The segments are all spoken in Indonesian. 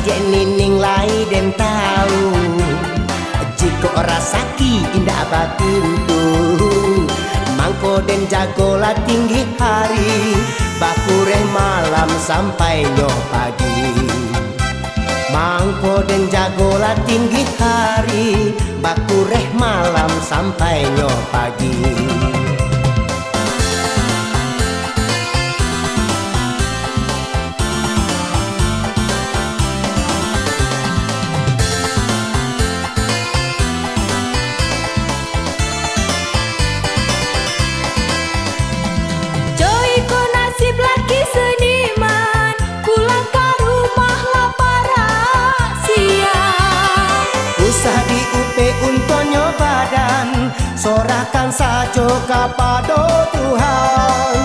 adik nining lai den tahu, jika rasaki indah bakuntu, mangko den jagolah tinggi hari, bakureh malam sampai nyoh pagi. Mangko den jagolah tinggi hari, bakureh malam sampai nyoh pagi. Usah diupe untonyo badan, sorakan sajo kepada Tuhan.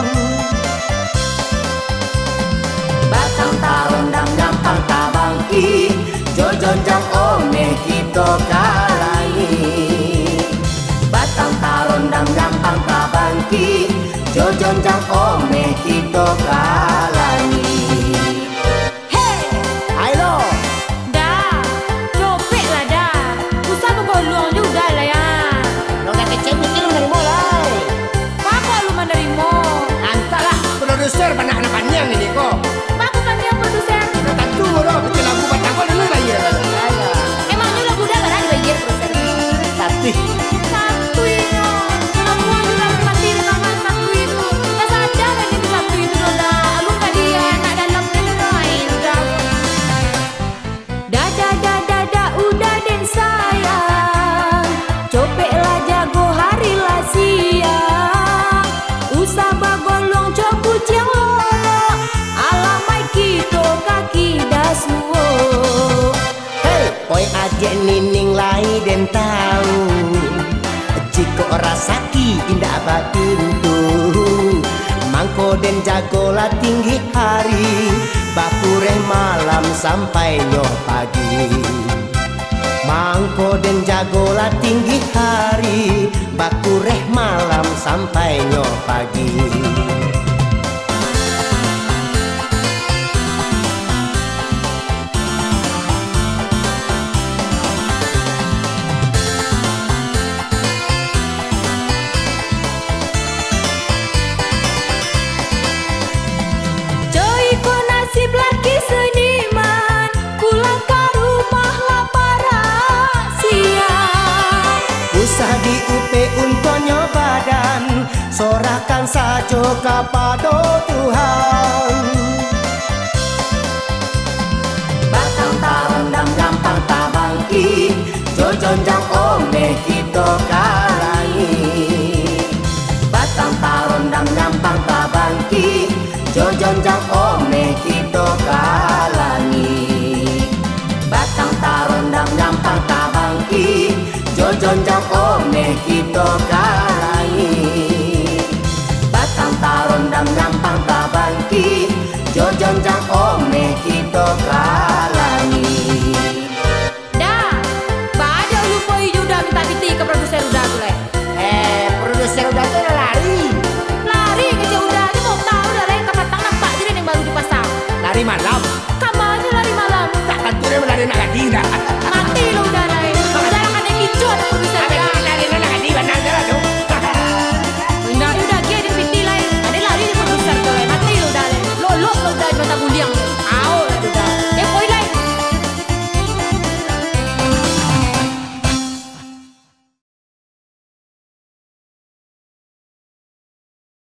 Batang taron dang gampang tabangki, jojon jang omeh kita kalangi. Batang taron dang gampang tabangki, jojon jang omeh kita kalangi. Produser banyak anak panjang ini kok. Bagus panjang produser. Tentu loh, kecil lagu batang kok dulu bayar. Emangnya lagu udah kan bayar produser? Tapi satu ini, kalau mau juga mati rekaman satu itu. Nggak sadar kan itu satu itu udah. Lu tadi ya anak dalamnya udah main udah. Dada udah den sayang, copeklah jago hari lah siang. Usah bagolong cobu ciang lolo, alamai kita kaki dasuo. hey, oi adik nining lai den tahu, jika rasaki indah bakuntu, mangko den jagolah tinggi hari, bakureh malam sampai nyoh pagi. Mangko den jagolah tinggi hari, bakureh malam sampai nyoh pagi. Usah diupe untonyo badan, sorakan sajo kepada Tuhan. Batang taron dang gampang tabangki, jojon jang omeh kita kalangi. Batang taron dang gampang tabangki, jojon jang omeh kita kalangi. Batang taron dang gampang tabangki, jojon jang omeh kita kalangi. Batang taron dang gampang tabangki, jojon jang omeh kita kalangi. Dah, baca lupa hijau udah minta biti ke produser udah tuh le. Produser udah tuh lari. Lari ke jauh udah, dia mau tahu udah lain kapan tangan pak jadi yang baru dipasang. Lari malam. Kamu aja lari malam. Tak kan tuh dia melari nak lagi dah.